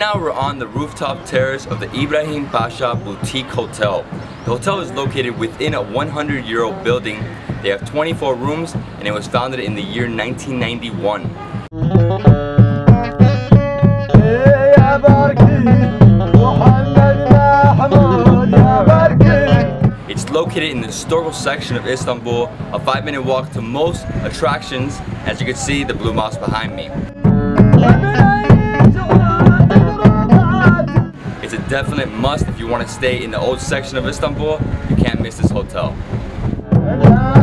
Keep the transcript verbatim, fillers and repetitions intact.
now we're on the rooftop terrace of the Ibrahim Pasha Boutique Hotel. The hotel is located within a one hundred year old building. They have twenty-four rooms and it was founded in the year nineteen ninety-one. It's located in the historical section of Istanbul, a five minute walk to most attractions, as you can see the Blue Mosque behind me. It's a definite must if you want to stay in the old section of Istanbul. You can't miss this hotel.